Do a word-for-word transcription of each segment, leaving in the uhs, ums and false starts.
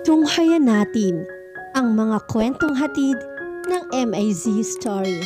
Tunghayan natin ang mga kwentong hatid ng M A Z Stories.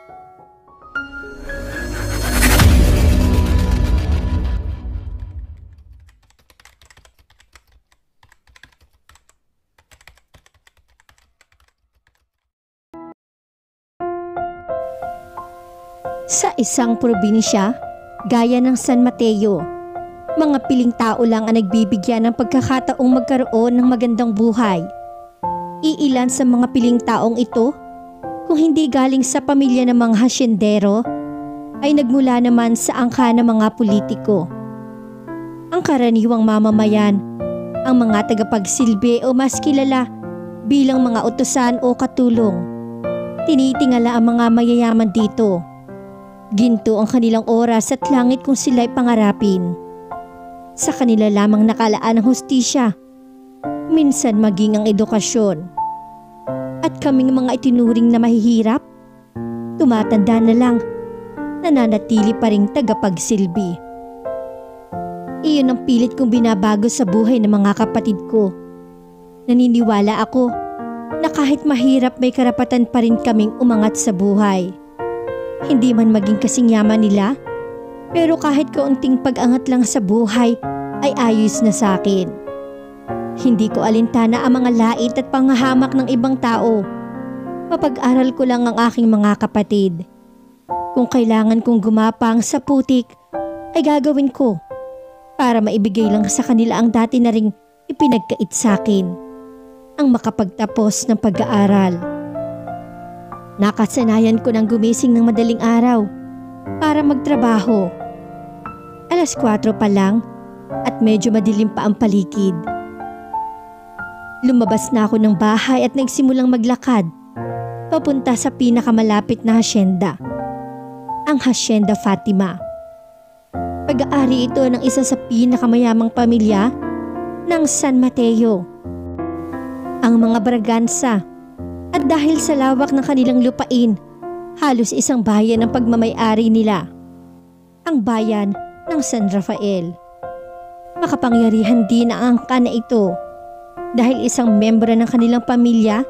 Sa isang probinsya, gaya ng San Mateo, mga piling tao lang ang nagbibigyan ng pagkakataong magkaroon ng magandang buhay. Iilan sa mga piling taong ito, kung hindi galing sa pamilya ng mga hasyendero, ay nagmula naman sa angka ng mga politiko. Ang karaniwang mamamayan, ang mga tagapagsilbi o mas kilala bilang mga utusan o katulong, tinitingala ang mga mayayaman dito. Ginto ang kanilang oras at langit kung sila'y pangarapin. Sa kanila lamang nakalaan ang hustisya, minsan maging ang edukasyon. At kaming mga itinuring na mahihirap, tumatanda na lang, nananatili pa ring tagapagsilbi. Iyon ang pilit kong binabago sa buhay ng mga kapatid ko. Naniniwala ako na kahit mahirap may karapatan pa rin kaming umangat sa buhay. Hindi man maging kasing yaman nila, pero kahit kaunting pag-angat lang sa buhay ay ayos na sa akin. Hindi ko alintana ang mga lait at panghahamak ng ibang tao. Mapag-aral ko lang ang aking mga kapatid. Kung kailangan kong gumapang sa putik, ay gagawin ko para maibigay lang sa kanila ang dati na ring ipinagkait sa akin, ang makapagtapos ng pag-aaral. Nakasanayan ko ng gumising ng madaling araw para magtrabaho. Alas kwatro pa lang at medyo madilim pa ang paligid. Lumabas na ako ng bahay at nagsimulang maglakad papunta sa pinakamalapit na hasyenda, ang Hacienda Fatima. Pag-aari ito ng isa sa pinakamayamang pamilya ng San Mateo, ang mga Braganza. At dahil sa lawak ng kanilang lupain, halos isang bayan ang pagmamay-ari nila, ang bayan ng San Rafael. Makapangyarihan din ang angka na ito dahil isang membro ng kanilang pamilya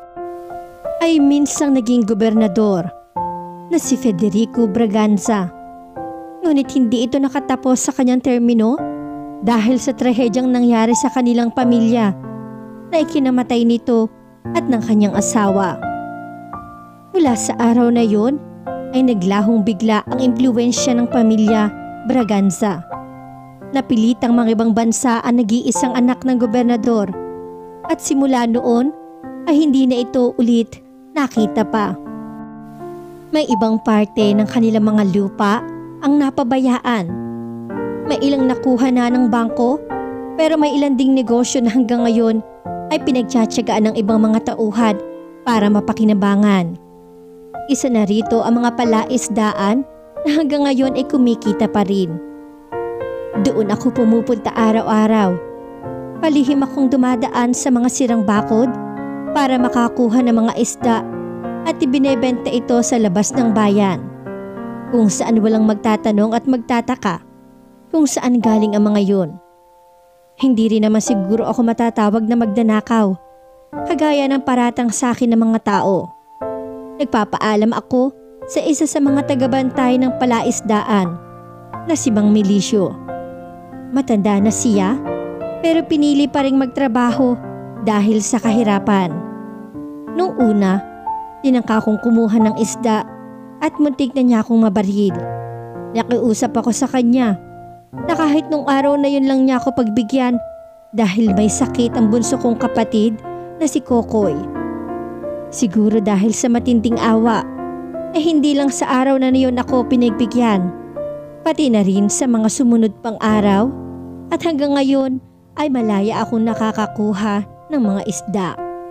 ay minsang naging gobernador na si Federico Braganza. Ngunit hindi ito nakatapos sa kanyang termino dahil sa trahedyang nangyari sa kanilang pamilya na ikinamatay nito at ng kanyang asawa. Mula sa araw na yun ay naglahong bigla ang impluwensya ng pamilya Braganza. Napilitang mga ibang bansa ang nag-iisang anak ng gobernador at simula noon ay hindi na ito ulit nakita pa. May ibang parte ng kanilang mga lupa ang napabayaan. May ilang nakuha na ng bangko pero may ilan ding negosyo na hanggang ngayon ay pinagtsatsagaan ng ibang mga tauhan para mapakinabangan. Isa na rito ang mga palaisdaan na hanggang ngayon ay kumikita pa rin. Doon ako pumupunta araw-araw. Palihim akong dumadaan sa mga sirang bakod para makakuha ng mga isda at ibinebenta ito sa labas ng bayan, kung saan walang magtatanong at magtataka kung saan galing ang mga yun. Hindi rin naman siguro ako matatawag na magdanakaw, kagaya ng paratang sa akin ng mga tao. Nagpapaalam ako sa isa sa mga tagabantay ng palaisdaan na si Mang Milisyo. Matanda na siya pero pinili pa ring magtrabaho dahil sa kahirapan. Nung una, tinangka kong kumuha ng isda at muntik na niya akong mabaril. Nakiusap ako sa kanya na kahit nung araw na yun lang niya ako pagbigyan dahil may sakit ang bunso kong kapatid na si Kokoy. Siguro dahil sa matinding awa, eh hindi lang sa araw na yun ako pinagbigyan, pati na rin sa mga sumunod pang araw at hanggang ngayon ay malaya akong nakakakuha ng mga isda.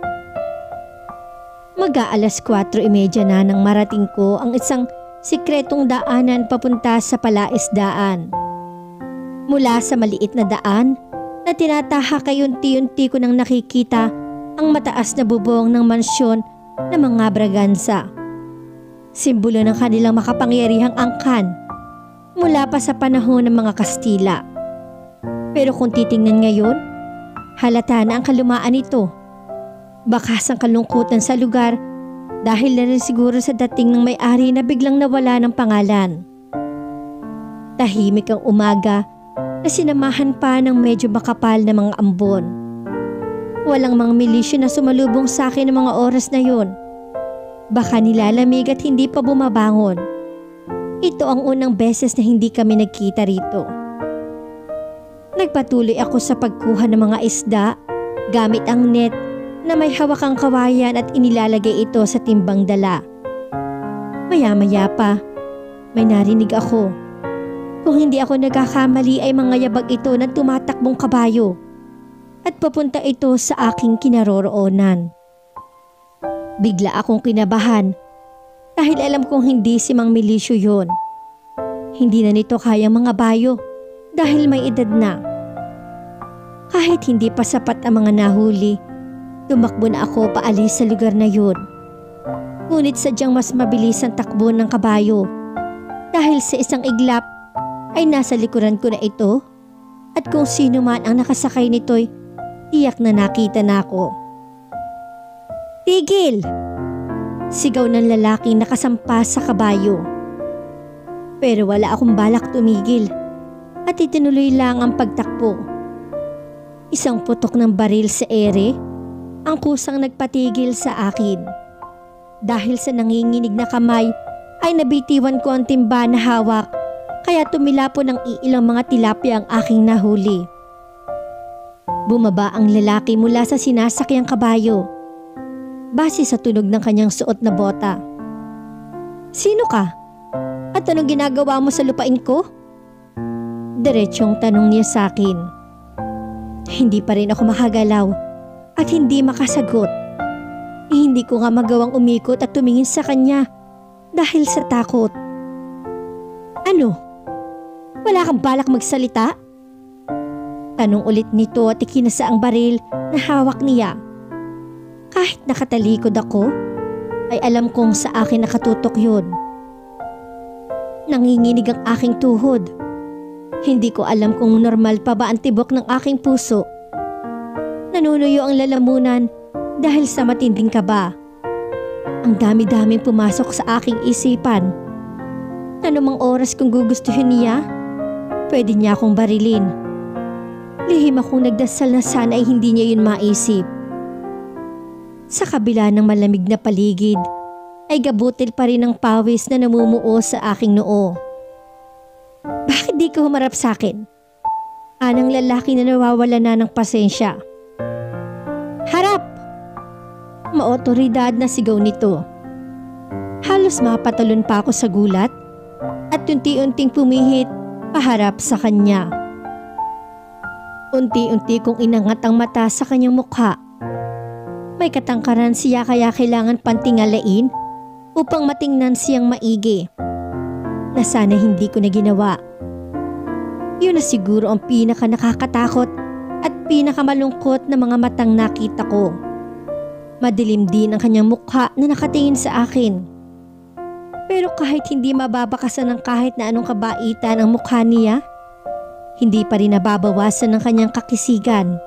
Mag-aalas kwatro trenta na nang marating ko ang isang sikretong daanan papunta sa palaisdaan. Mula sa maliit na daan na tinatahak ay unti-unti ko nang nakikita ang mataas na bubong ng mansyon ng mga Braganza. Simbolo ng kanilang makapangyarihang angkan mula pa sa panahon ng mga Kastila. Pero kung titingnan ngayon, Halata na ang kalumaan nito. Bakas ang kalungkutan sa lugar dahil na rin siguro sa dating ng may-ari na biglang nawala ng pangalan. Tahimik ang umaga na sinamahan pa ng medyo makapal na mga ambon. Walang mga milisyo na sumalubong sa akin ng mga oras na yon. Baka nilalamig at hindi pa bumabangon. Ito ang unang beses na hindi kami nagkita rito. Nagpatuloy ako sa pagkuha ng mga isda gamit ang net na may hawakang kawayan at inilalagay ito sa timbang dala. Maya-maya pa, may narinig ako. Kung hindi ako nagkakamali ay mga yabag ito ng tumatakbong kabayo at papunta ito sa aking kinaroroonan. Bigla akong kinabahan dahil alam kong hindi si Mang Milisyo yun. Hindi na nito kayang mga bayo dahil may edad na. Kahit hindi pa sapat ang mga nahuli, tumakbo na ako paalis sa lugar na yun. Ngunit sadyang mas mabilis ang takbo ng kabayo dahil sa isang iglap ay nasa likuran ko na ito at kung sino man ang nakasakay nito'y tiyak na nakita na ako. "Tigil!" Sigaw ng lalaking nakasampa sa kabayo. Pero wala akong balak tumigil at itinuloy lang ang pagtakbo. Isang putok ng baril sa ere ang kusang nagpatigil sa akin. Dahil sa nanginginig na kamay ay nabitiwan ko ang timba na hawak kaya tumilapo ng iilang mga tilapia ang aking nahuli. Bumaba ang lalaki mula sa sinasakyang kabayo base sa tunog ng kanyang suot na bota. "Sino ka? At anong ginagawa mo sa lupain ko?" Diretsyong tanong niya sa akin. Hindi pa rin ako makagalaw at hindi makasagot. Eh, hindi ko nga magawang umikot at tumingin sa kanya dahil sa takot. "Ano? Wala kang balak magsalita?" Tanong ulit nito at ikinasa ang baril na hawak niya. Kahit nakatalikod ako, ay alam kong sa akin nakatutok yun. Nanginginig ang aking tuhod. Hindi ko alam kung normal pa ba ang tibok ng aking puso. Nanunuyo ang lalamunan dahil sa matinding kaba. Ang dami-daming pumasok sa aking isipan. Anumang oras kung gugustuhin niya, pwede niya akong barilin. Lihim akong nagdasal na sana ay hindi niya yun maisip. Sa kabila ng malamig na paligid, ay gabutil pa rin ang pawis na namumuo sa aking noo. "Bakit di ka humarap sa akin?" Anang lalaki na nawawala na ng pasensya. "Harap!" Maotoridad na sigaw nito. Halos mapatalon pa ako sa gulat at unti-unting pumihit paharap sa kanya. Unti-unti kong inangat ang mata sa kanyang mukha. May katangkaran siya kaya kailangan pantingalain upang matingnan siyang maigi. Na sana hindi ko na ginawa. Yun na siguro ang pinaka nakakatakot at pinakamalungkot na mga matang nakita ko. Madilim din ang kanyang mukha na nakatingin sa akin. Pero kahit hindi mababakasan ng kahit na anong kabaitan ang mukha niya, hindi pa rin nababawasan ng kanyang kakisigan.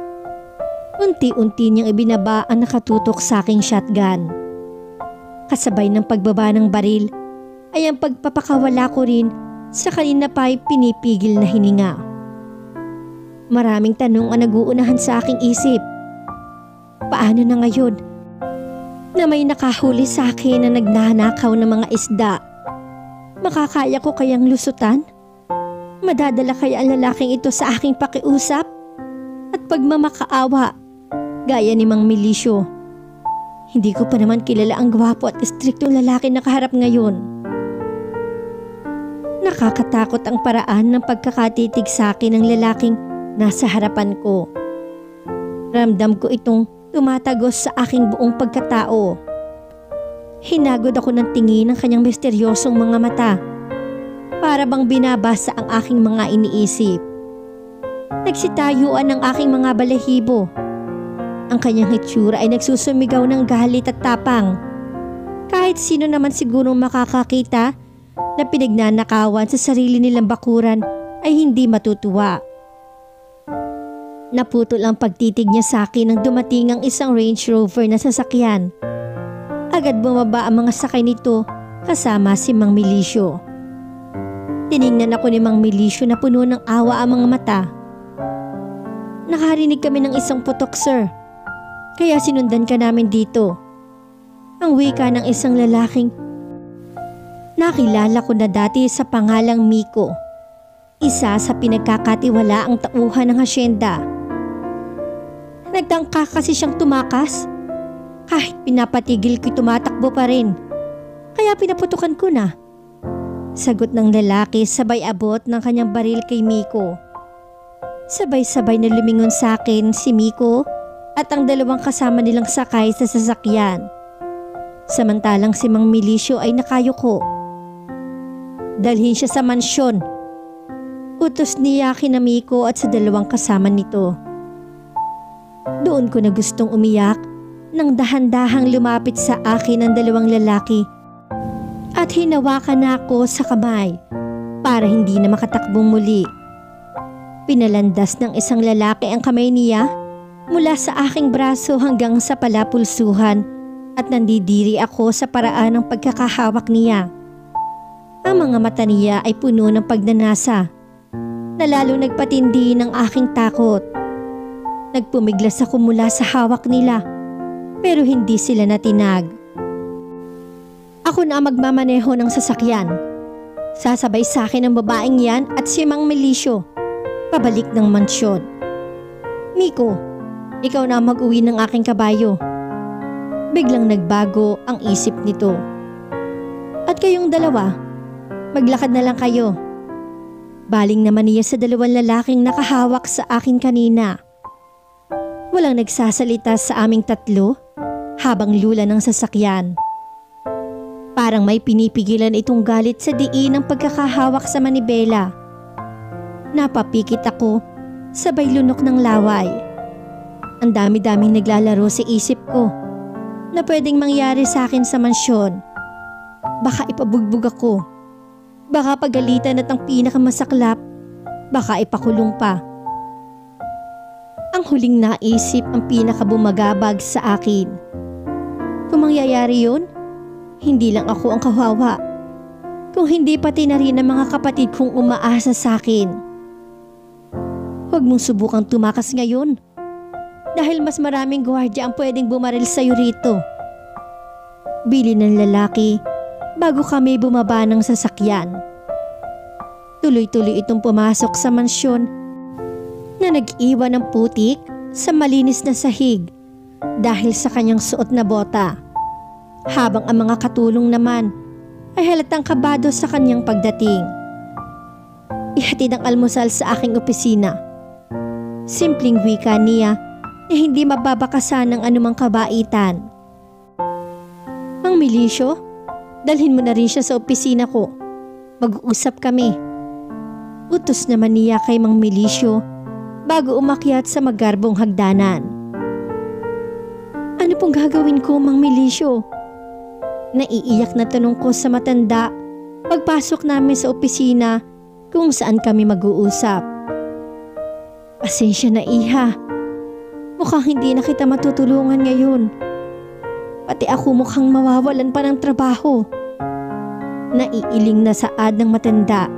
Unti-unti niyang ibinaba ang nakatutok sa aking shotgun. Kasabay ng pagbaba ng baril ay ang pagpapakawala ko rin sa kanina pa'y pinipigil na hininga. Maraming tanong ang nag-uunahan sa aking isip. Paano na ngayon na may nakahuli sa akin na nagnanakaw ng mga isda? Makakaya ko kayang lusutan? Madadala kaya ang lalaking ito sa aking pakiusap at pagmamakaawa gaya ni Mang Milisyo? Hindi ko pa naman kilala ang gwapo at istriktong lalaki na kaharap ngayon. Nakakatakot ang paraan ng pagkakatitig sa akin ng lalaking nasa harapan ko. Ramdam ko itong tumatagos sa aking buong pagkatao. Hinagod ako ng tingin ng kanyang misteryosong mga mata. Para bang binabasa ang aking mga iniisip. Nagsitayuan ang aking mga balahibo. Ang kanyang hitsura ay nagsusumigaw ng galit at tapang. Kahit sino naman sigurong makakakita na pinagnanakawan sa sarili nilang bakuran ay hindi matutuwa. Naputol ang pagtitig niya sa akin nang dumating ang isang Range Rover na sasakyan. Agad bumaba ang mga sakay nito kasama si Mang Milicio. Tiningnan ako ni Mang Milicio na puno ng awa ang mga mata. Nakarinig kami ng isang putok, sir. Kaya sinundan ka namin dito. Ang wika ng isang lalaking nakilala ko na dati sa pangalang Miko. Isa sa pinagkakatiwalaang tauhan ng hasyenda. Nagtangka kasi siyang tumakas. Kahit pinapatigil ko'y tumatakbo pa rin. Kaya pinaputukan ko na. Sagot ng lalaki sabay abot ng kanyang baril kay Miko. Sabay-sabay na lumingon sa akin si Miko at ang dalawang kasama nilang sakay sa sasakyan. Samantalang si Mang Milicio ay nakayuko. Dalhin siya sa mansyon. Utos niya kina Miko at sa dalawang kasama nito. Doon ko na gustong umiyak nang dahan-dahang lumapit sa akin ang dalawang lalaki at hinawakan na ako sa kamay para hindi na makatakbong muli. Pinalandas ng isang lalaki ang kamay niya mula sa aking braso hanggang sa palapulsuhan at nandidiri ako sa paraan ng pagkakahawak niya. Ang mga mata niya ay puno ng pagnanasa na lalo nagpatindi ng aking takot. Nagpumiglas ako mula sa hawak nila pero hindi sila natinag. Ako na ang magmamaneho ng sasakyan. Sasabay sa akin ang babaeng yan at si Mang Milicio pabalik ng mansyon. Miko, ikaw na mag-uwi ng aking kabayo. Biglang nagbago ang isip nito. At kayong dalawa, maglakad na lang kayo. Baling naman niya sa dalawang lalaking nakahawak sa akin kanina. Walang nagsasalita sa aming tatlo habang lula ng sasakyan. Parang may pinipigilan itong galit sa diin ng pagkakahawak sa manibela. Napapikit ako, sabay lunok ng laway. Ang dami-daming naglalaro sa isip ko na pwedeng mangyari sa akin sa mansyon. Baka ipabugbog ako. Baka pagalitan at ang pinakamasaklap, baka ipakulong pa. Ang huling naisip ang pinakabumagabag sa akin. Kung mangyayari yun, hindi lang ako ang kawawa. Kung hindi pati na rin ang mga kapatid kong umaasa sa akin. Huwag mong subukang tumakas ngayon. Dahil mas maraming gwardiya ang pwedeng bumaril sa'yo rito. Bili ng lalaki bago kami bumaba ng sasakyan. Tuloy-tuloy itong pumasok sa mansyon na nag-iwan ng putik sa malinis na sahig dahil sa kanyang suot na bota. Habang ang mga katulong naman ay halatang kabado sa kanyang pagdating. Ihatid ang almusal sa aking opisina. Simpleng wika niya na hindi mababakasan ng anumang kabaitan. Mang Milicio, dalhin mo na rin siya sa opisina ko. Mag-uusap kami. Utos naman niya kay Mang Milicio bago umakyat sa magarbong hagdanan. Ano pong gagawin ko, Mang Milicio? Naiiyak na tanong ko sa matanda pagpasok namin sa opisina kung saan kami mag-uusap. Pasensya na, iha. Mukhang hindi na kita matutulungan ngayon. Pati ako mukhang mawawalan pa ng trabaho. Naiiling na saad ng matanda.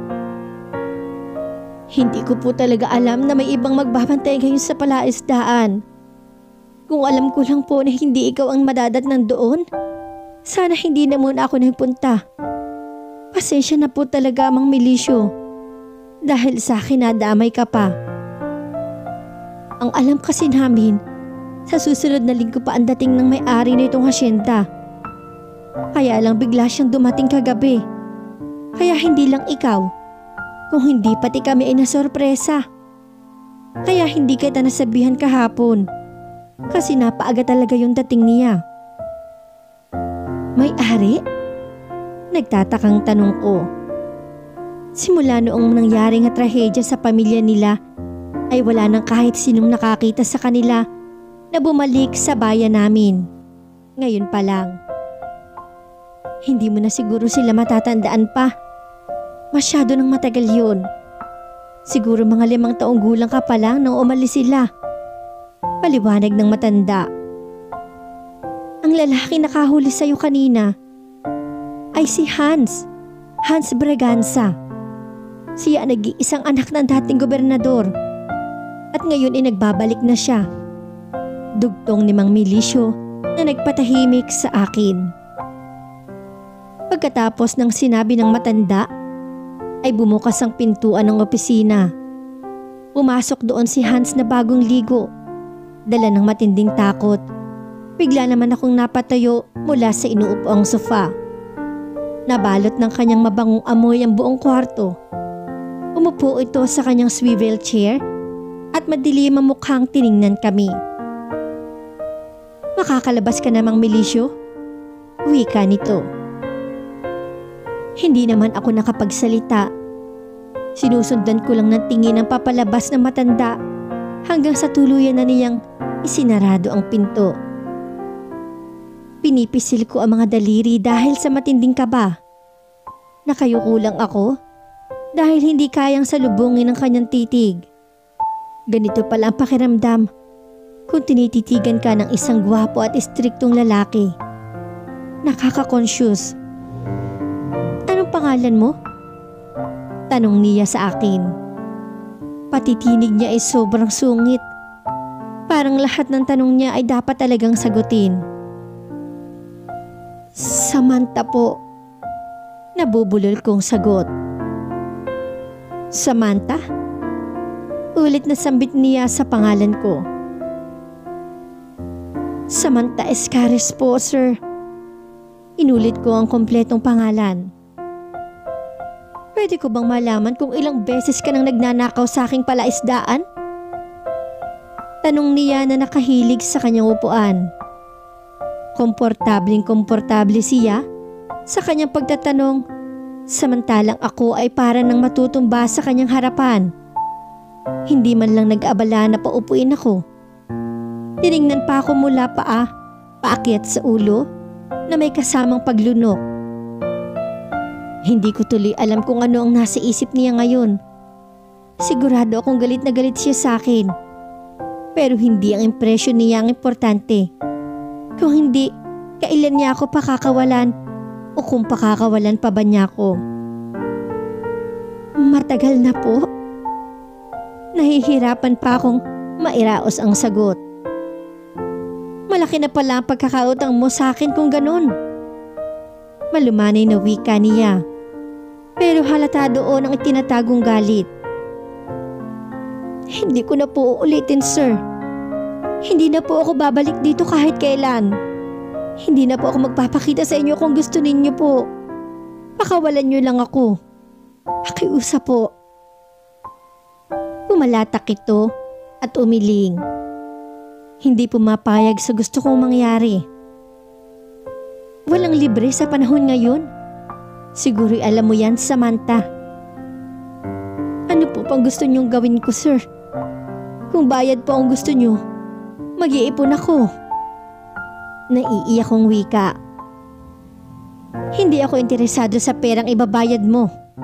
Hindi ko po talaga alam na may ibang magbabantay ngayon sa palaisdaan. Kung alam ko lang po na hindi ikaw ang madadatnan doon, sana hindi na muna ako nagpunta. Pasensya na po talaga, Mang Milicio. Dahil sa akin nadamay ka pa. Ang alam kasi namin, sa susunod na linggo pa ang dating ng may-ari na itong hasyenda. Kaya lang bigla siyang dumating kagabi. Kaya hindi lang ikaw, kung hindi pati kami ay nasorpresa. Kaya hindi kita nasabihan kahapon. Kasi napaaga talaga yung dating niya. May-ari? Nagtatakang tanong ko. Simula noong nangyaring na trahedya sa pamilya nila, ay wala nang kahit sinong nakakita sa kanila na bumalik sa bayan namin. Ngayon pa lang. Hindi mo na siguro sila matatandaan pa. Masyado nang matagal yun. Siguro mga limang taong gulang ka pa lang nang umalis sila. Paliwanag ng matanda. Ang lalaki nakahuli sa'yo kanina ay si Hans. Hans Braganza. Siya ang nag-iisang anak ng dating gobernador. At ngayon ay nagbabalik na siya. Dugtong ni Mang Milicio na nagpatahimik sa akin. Pagkatapos ng sinabi ng matanda, ay bumukas ang pintuan ng opisina. Pumasok doon si Hans na bagong ligo. Dala ng matinding takot. Bigla naman akong napatayo mula sa inuupoang sofa. Nabalot ng kanyang mabangong amoy ang buong kwarto. Umupo ito sa kanyang swivel chair at madilim ang mukhang tiningnan kami. Makakalabas ka namang Milicio? Wika nito. Hindi naman ako nakapagsalita. Sinusundan ko lang ng tingin ang papalabas ng matanda hanggang sa tuluyan na niyang isinarado ang pinto. Pinipisil ko ang mga daliri dahil sa matinding kaba. Nakayuko lang ako dahil hindi kayang salubungin ang kanyang titig. Ganito pala ang pakiramdam kung tinititigan ka ng isang gwapo at istriktong lalaki. Nakaka-conscious. Anong pangalan mo? Tanong niya sa akin. Patitinig niya ay sobrang sungit. Parang lahat ng tanong niya ay dapat talagang sagutin. Samantha po. Nabubulol kong sagot. Samantha? Ulit na sambit niya sa pangalan ko. Samantha Escares po, sir. Inulit ko ang kompletong pangalan. Pwede ko bang malaman kung ilang beses ka nang nagnanakaw sa aking palaisdaan? Tanong niya na nakahilig sa kanyang upuan. Komportabling komportable siya sa kanyang pagtatanong, samantalang ako ay para nang matutumba sa kanyang harapan. Hindi man lang nag-abala na paupuin ako. Tiningnan pa ako mula paa, paakyat sa ulo na may kasamang paglunok. Hindi ko tuloy alam kung ano ang nasa isip niya ngayon. Sigurado akong galit na galit siya sa akin. Pero hindi ang impresyon niya ang importante. Kung hindi, kailan niya ako pakakawalan o kung pakakawalan pa ba niya ako. Matagal na po. Nahihirapan pa akong mairaos ang sagot. Malaki na pala ang pagkakautang mo sa akin kung ganun. Malumanay na wika niya. Pero halata doon ang itinatagong galit. Hindi ko na po uulitin, sir. Hindi na po ako babalik dito kahit kailan. Hindi na po ako magpapakita sa inyo kung gusto ninyo po. Pakawalan niyo lang ako. Pakiusap po. Pumalatak ito at umiling. Hindi pumapayag sa gusto kong mangyari. Walang libre sa panahon ngayon. Siguro'y alam mo yan, Samantha. Ano po pang gusto niyong gawin ko, sir? Kung bayad po ang gusto niyo, mag-iipon ako. Naiiyak kong wika. Hindi ako interesado sa perang ibabayad mo.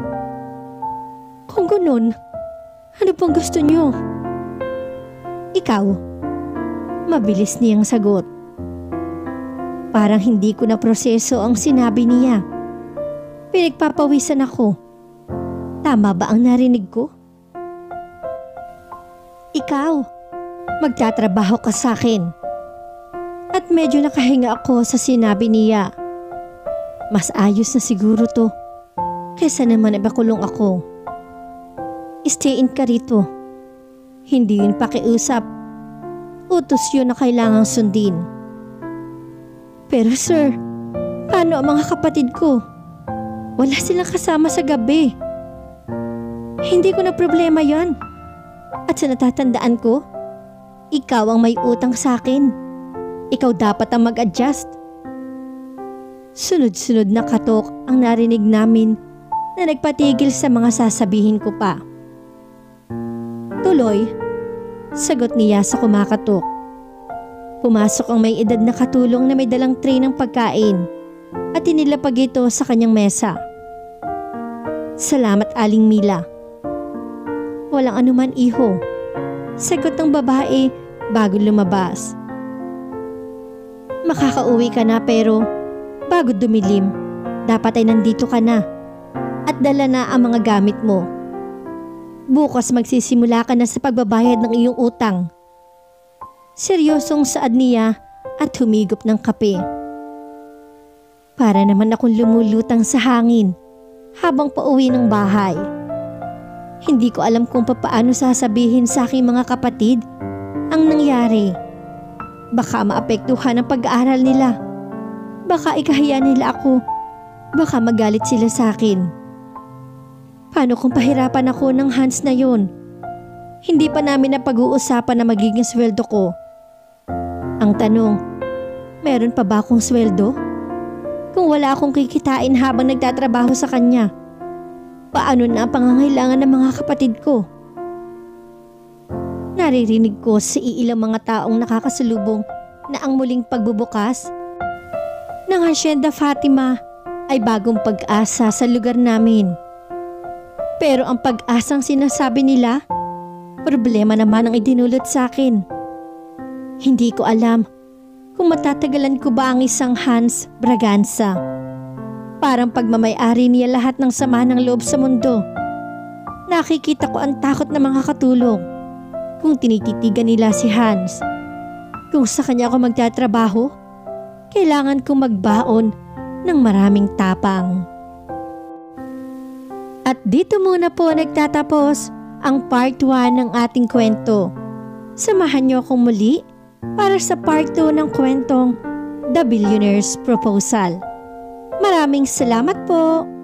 Kung ganun, ano pang gusto niyo? Ikaw? Mabilis niyang sagot. Parang hindi ko na proseso ang sinabi niya. Pinagpapawisan ako. Tama ba ang narinig ko? Ikaw, magtatrabaho ka sa akin. At medyo nakahinga ako sa sinabi niya. Mas ayos na siguro to kesa naman ibakulong ako. Stay in ka rito. Hindi yun pakiusap. Utos yun na kailangang sundin. Pero sir, paano ang mga kapatid ko? Wala silang kasama sa gabi. Hindi ko na problema yan. At sa natatandaan ko, ikaw ang may utang sa akin. Ikaw dapat ang mag-adjust. Sunod-sunod na katok ang narinig namin na nagpatigil sa mga sasabihin ko pa. Tuloy, sagot niya sa kumakatok. Pumasok ang may edad na katulong na may dalang tray ng pagkain at inilapag ito sa kanyang mesa. Salamat, Aling Mila. Walang anuman, iho. Sagot ng babae bago lumabas. Makakauwi ka na pero bago dumilim, dapat ay nandito ka na at dala na ang mga gamit mo. Bukas magsisimula ka na sa pagbabayad ng iyong utang. Seryosong saad niya at humigop ng kape. Para naman akong lumulutang sa hangin habang pauwi ng bahay. Hindi ko alam kung papaano sasabihin sa aking mga kapatid ang nangyari. Baka maapektuhan ang pag-aaral nila. Baka ikahiya nila ako. Baka magalit sila sa akin. Paano kung pahirapan ako ng Hans na yun? Hindi pa namin na pag-uusapan na magiging sweldo ko. Ang tanong, meron pa ba akong sweldo? Kung wala akong kikitain habang nagtatrabaho sa kanya, paano na ang pangangailangan ng mga kapatid ko? Naririnig ko sa iilang mga taong nakakasalubong na ang muling pagbubukas ng Hacienda Fatima ay bagong pag-asa sa lugar namin. Pero ang pag-asang sinasabi nila, problema naman ang idinulot sa akin. Hindi ko alam kung matatagalan ko ba ang isang Hans Braganza. Parang pagmamay-ari niya lahat ng sama ng loob sa mundo. Nakikita ko ang takot ng mga katulong kung tinititigan nila si Hans. Kung sa kanya ako magtatrabaho, kailangan kong magbaon ng maraming tapang. At dito muna po nagtatapos ang part one ng ating kwento. Samahan niyo akong muli para sa part two ng kwentong The Billionaire's Proposal. Maraming salamat po!